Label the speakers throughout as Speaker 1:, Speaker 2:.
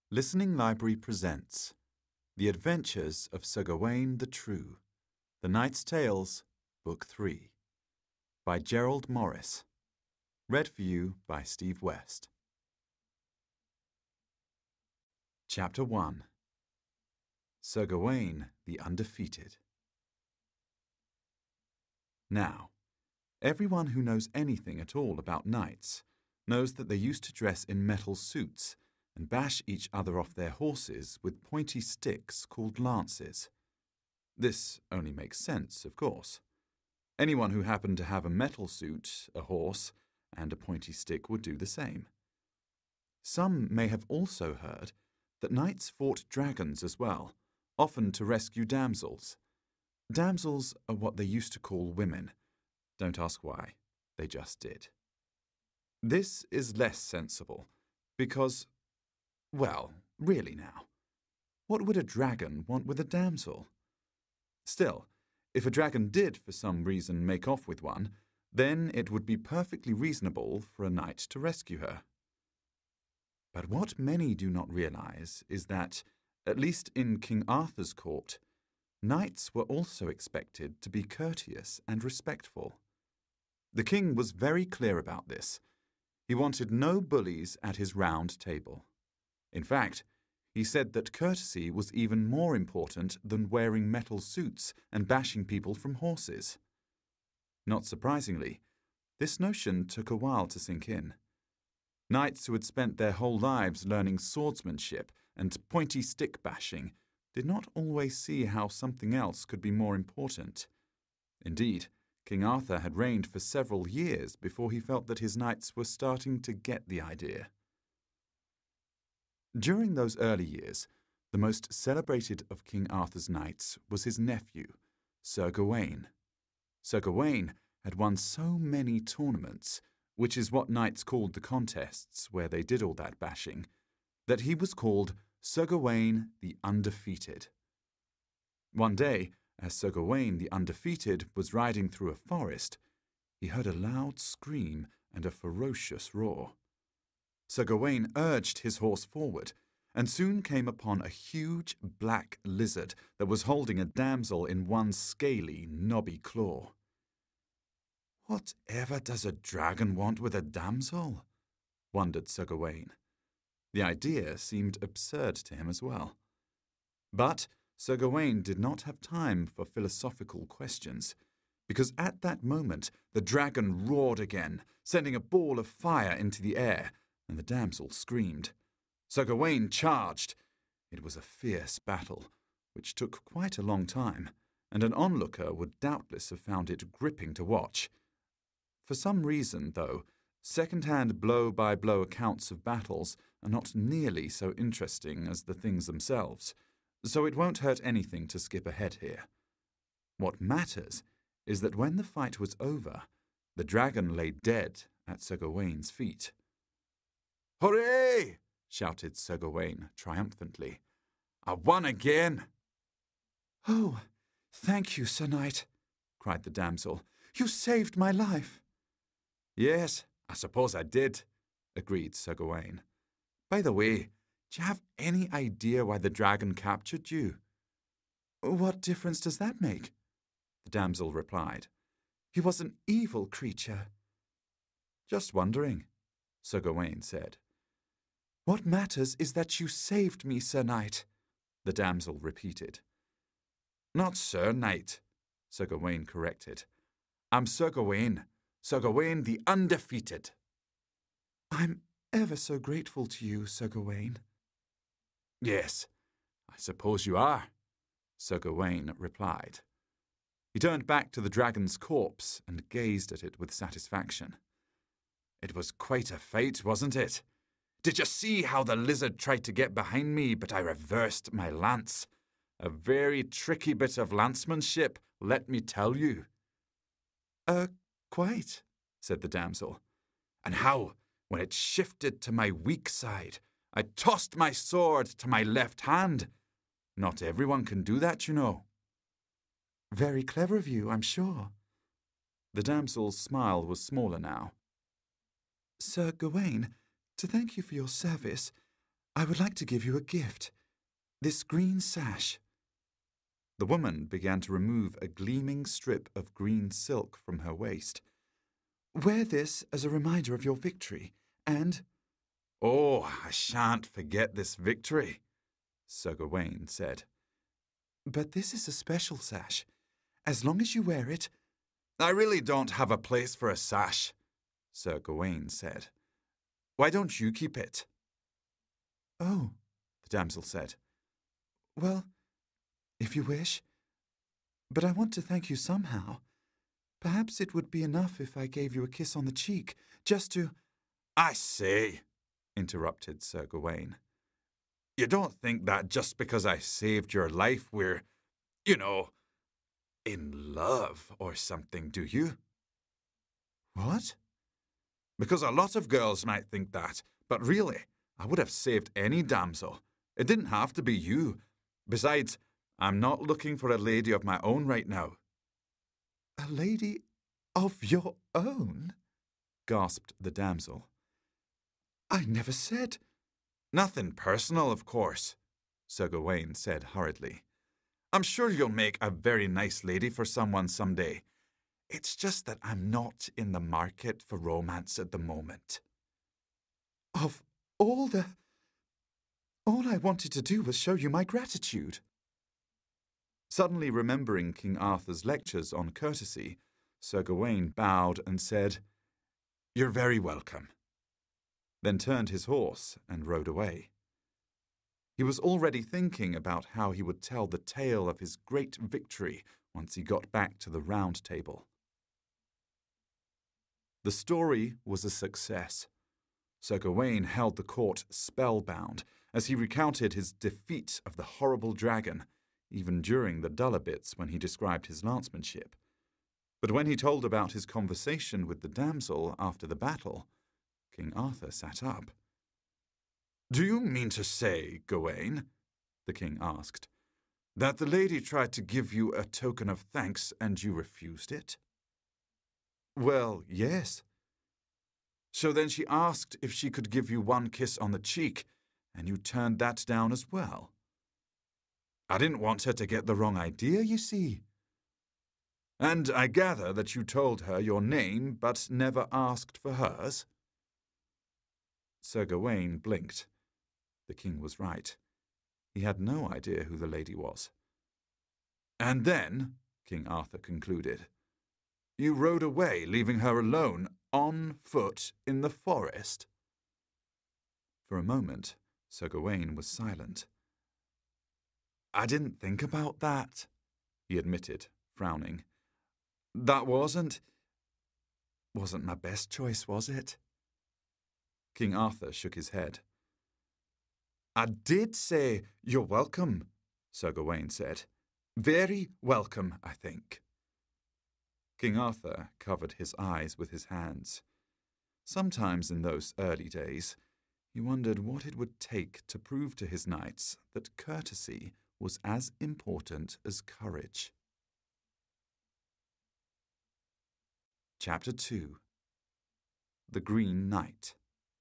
Speaker 1: Listening Library presents The Adventures of Sir Gawain the True, The Knight's Tales, Book 3, by Gerald Morris. Read for you by Steve West. Chapter 1. Sir Gawain the Undefeated. Now, everyone who knows anything at all about knights knows that they used to dress in metal suits and bash each other off their horses with pointy sticks called lances. This only makes sense, of course. Anyone who happened to have a metal suit, a horse, and a pointy stick would do the same. Some may have also heard that knights fought dragons as well, often to rescue damsels. Damsels are what they used to call women. Don't ask why, they just did. This is less sensible, because, well, really now, what would a dragon want with a damsel? Still, if a dragon did for some reason make off with one, then it would be perfectly reasonable for a knight to rescue her. But what many do not realize is that, at least in King Arthur's court, knights were also expected to be courteous and respectful. The king was very clear about this. He wanted no bullies at his round table. In fact, he said that courtesy was even more important than wearing metal suits and bashing people from horses. Not surprisingly, this notion took a while to sink in. Knights who had spent their whole lives learning swordsmanship and pointy stick bashing did not always see how something else could be more important. Indeed, King Arthur had reigned for several years before he felt that his knights were starting to get the idea. During those early years, the most celebrated of King Arthur's knights was his nephew, Sir Gawain. Sir Gawain had won so many tournaments, which is what knights called the contests where they did all that bashing, that he was called Sir Gawain the Undefeated. One day, as Sir Gawain the Undefeated was riding through a forest, he heard a loud scream and a ferocious roar. Sir Gawain urged his horse forward, and soon came upon a huge black lizard that was holding a damsel in one scaly, knobby claw. "Whatever does a dragon want with a damsel?" wondered Sir Gawain. The idea seemed absurd to him as well. But Sir Gawain did not have time for philosophical questions, because at that moment the dragon roared again, sending a ball of fire into the air, and the damsel screamed. Sir Gawain charged. It was a fierce battle, which took quite a long time, and an onlooker would doubtless have found it gripping to watch. For some reason, though, second-hand blow-by-blow accounts of battles are not nearly so interesting as the things themselves, so it won't hurt anything to skip ahead here. What matters is that when the fight was over, the dragon lay dead at Sir Gawain's feet. "Hooray!" shouted Sir Gawain triumphantly. "I won again!" "Oh, thank you, Sir Knight," cried the damsel. "You saved my life." "Yes, I suppose I did," agreed Sir Gawain. "By the way, do you have any idea why the dragon captured you?" "What difference does that make?" the damsel replied. "He was an evil creature." "Just wondering," Sir Gawain said. "What matters is that you saved me, Sir Knight," the damsel repeated. "Not Sir Knight," Sir Gawain corrected. "I'm Sir Gawain the Undefeated." "I'm ever so grateful to you, Sir Gawain." "Yes, I suppose you are," Sir Gawain replied. He turned back to the dragon's corpse and gazed at it with satisfaction. "It was quite a fight, wasn't it? Did you see how the lizard tried to get behind me, but I reversed my lance? A very tricky bit of lancemanship, let me tell you." Quite," said the damsel. "And how, when it shifted to my weak side, I tossed my sword to my left hand. Not everyone can do that, you know." "Very clever of you, I'm sure." The damsel's smile was smaller now. "Sir Gawain, to thank you for your service, I would like to give you a gift. This green sash." The woman began to remove a gleaming strip of green silk from her waist. "Wear this as a reminder of your victory, and—" "Oh, I shan't forget this victory," Sir Gawain said. "But this is a special sash. As long as you wear it—" "I really don't have a place for a sash," Sir Gawain said. "Why don't you keep it?" "Oh," the damsel said. "Well, if you wish. But I want to thank you somehow. Perhaps it would be enough if I gave you a kiss on the cheek, just to—" "I say," interrupted Sir Gawain, "you don't think that just because I saved your life we're, in love or something, do you?" "What?" "Because a lot of girls might think that, but really, I would have saved any damsel. It didn't have to be you. Besides, I'm not looking for a lady of my own right now." "A lady of your own?" gasped the damsel. "I never said—" "Nothing personal, of course," Sir Gawain said hurriedly. "I'm sure you'll make a very nice lady for someone someday. It's just that I'm not in the market for romance at the moment." "Of all I wanted to do was show you my gratitude." Suddenly remembering King Arthur's lectures on courtesy, Sir Gawain bowed and said, "You're very welcome," then turned his horse and rode away. He was already thinking about how he would tell the tale of his great victory once he got back to the Round Table. The story was a success. Sir Gawain held the court spellbound as he recounted his defeat of the horrible dragon, even during the duller bits when he described his lancemanship. But when he told about his conversation with the damsel after the battle, King Arthur sat up. "Do you mean to say, Gawain," the king asked, "that the lady tried to give you a token of thanks and you refused it?" "Well, yes." "So then she asked if she could give you one kiss on the cheek, and you turned that down as well?" "I didn't want her to get the wrong idea, you see." "And I gather that you told her your name but never asked for hers?" Sir Gawain blinked. The king was right. He had no idea who the lady was. "And then," King Arthur concluded, "you rode away, leaving her alone, on foot, in the forest?" For a moment, Sir Gawain was silent. "I didn't think about that," he admitted, frowning. "That wasn't my best choice, was it?" King Arthur shook his head. "I did say you're welcome," Sir Gawain said. "Very welcome, I think." King Arthur covered his eyes with his hands. Sometimes in those early days, he wondered what it would take to prove to his knights that courtesy was as important as courage. Chapter 2. The Green Knight.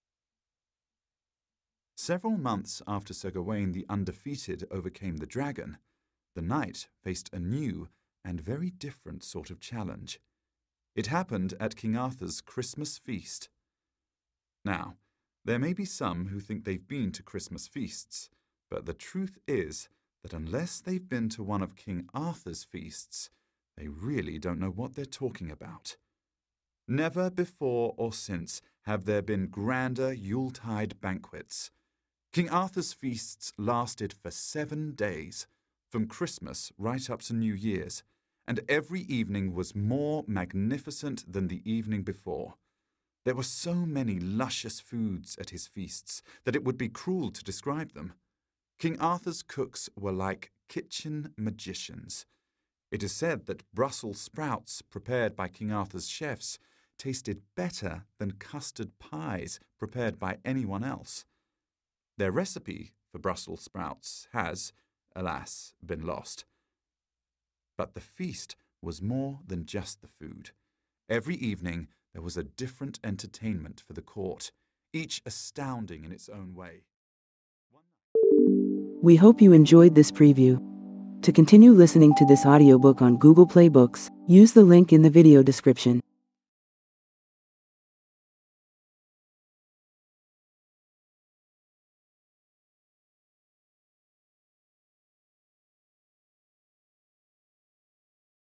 Speaker 1: Several months after Sir Gawain the Undefeated overcame the dragon, the knight faced a new and very different sort of challenge. It happened at King Arthur's Christmas feast. Now, there may be some who think they've been to Christmas feasts, but the truth is that unless they've been to one of King Arthur's feasts, they really don't know what they're talking about. Never before or since have there been grander Yuletide banquets. King Arthur's feasts lasted for 7 days, from Christmas right up to New Year's, and every evening was more magnificent than the evening before. There were so many luscious foods at his feasts that it would be cruel to describe them. King Arthur's cooks were like kitchen magicians. It is said that Brussels sprouts prepared by King Arthur's chefs tasted better than custard pies prepared by anyone else. Their recipe for Brussels sprouts has, alas, been lost. But the feast was more than just the food. Every evening there was a different entertainment for the court, each astounding in its own way.
Speaker 2: We hope you enjoyed this preview. To continue listening to this audiobook on Google Play Books, use the link in the video description.